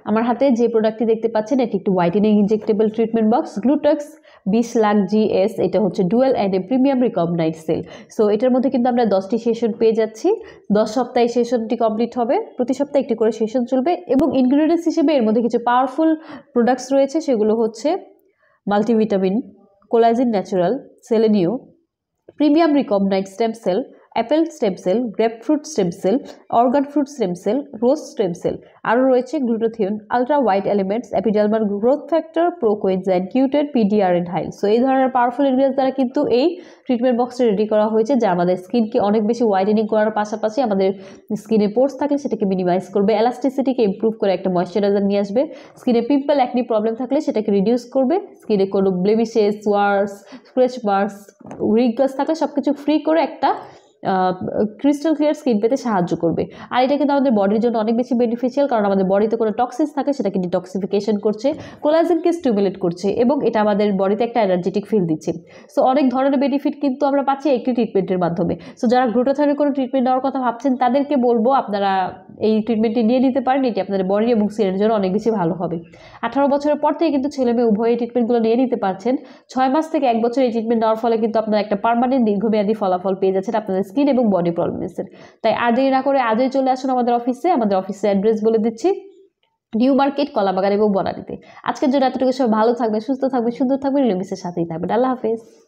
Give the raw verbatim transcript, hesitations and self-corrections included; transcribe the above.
আমার হাতে যে প্রোডাক্টটি দেখতে পাচ্ছেন এটি একটি whitening injectable treatment box Glutax বিশ লাখ জিএস। এটা হচ্ছে dual and a premium recognised cell. So এটার মধ্যে কিন্তু আমরা দশটি সেশন পেয়ে যাচ্ছি। দশ সপ্তাহে সেশনটি কমপ্লিট হবে, প্রতি সপ্তাহে একটি করে সেশন চলবে এবং ইনগ্রিডিয়েন্টস হিসেবে এর মধ্যে কিছু পাওয়ারফুল প্রোডাক্টস রয়েছে, সেগুলো হচ্ছে multivitamin, collagen natural, selenium, premium recognised stem cell, apple stem cell, grapefruit stem cell, argan fruit stem cell, rose stem cell, আরও রয়েছে glutathione, ultra white elements, epidermal growth factor, procoenzyme, কিউটেড, PDR and হাইল। So এই ধরনের powerful ingredients দ্বারা কিন্তু এই treatment বক্সটা রেডি করা হয়েছে, যা আমাদের স্কিনকে অনেক বেশি হোয়াইটেনিং করার পাশাপাশি আমাদের স্কিনে পোর্স থাকলে সেটাকে মিনিমাইজ করবে, এলাস্টিসিটিকে ইমপ্রুভ করে একটা ময়শ্চারাইজার নিয়ে আসবে, স্কিনে পিম্পল অ্যাকনি প্রবলেম থাকলে সেটাকে রিডিউস করবে, স্কিনে কোনো blemishes, warts, scratch marks, wrinkles থাকলে সব কিছু ফ্রি করে একটা ক্রিস্টাল ক্লিয়ার স্কিন পেতে সাহায্য করবে। আর এটা কিন্তু আমাদের বডির জন্য অনেক বেশি বেনিফিশিয়াল, কারণ আমাদের বডিতে কোনো টক্সিনস থাকে সেটাকে ডিটক্সিফিকেশন করছে, কোলাজেনকে স্টিমুলেট করছে এবং এটা আমাদের বডিতে একটা এনার্জেটিক ফিল দিচ্ছে। সো অনেক ধরনের বেনিফিট কিন্তু আমরা পাচ্ছি একটি ট্রিটমেন্টের মাধ্যমে। সো যারা গ্লুটাথিয়নের কোনো ট্রিটমেন্ট নেওয়ার কথা ভাবছেন তাদেরকে বলবো আপনারা এই ট্রিটমেন্টটি নিয়ে নিতে পারেন, এটি আপনাদের বডি এবং স্কিনের জন্য অনেক বেশি ভালো হবে। আঠারো বছরের পর থেকে কিন্তু ছেলে মেয়ে উভয় এই ট্রিটমেন্টগুলো নিয়ে নিতে পারছেন। ছয় মাস থেকে এক বছর এই ট্রিটমেন্ট নেওয়ার ফলে কিন্তু আপনারা একটা পার্মানেন্ট দীর্ঘমেয়াদী ফলাফল পেয়ে যাচ্ছেন আপনাদের স্কিন এবং বডি প্রবলেমসের। তাই আর দেরি না করে আজই চলে আসুন আমাদের অফিসে। আমাদের অফিসের অ্যাড্রেস বলে দিচ্ছি, নিউ মার্কেট, কলাবাগান এবং বনানীতে। আজকের জন্য এতটুকু, সবাই ভালো থাকবেন, সুস্থ থাকবেন, সুন্দর থাকবেন, রিলেমিসের সাথেই থাকবেন। আল্লাহ হাফেজ।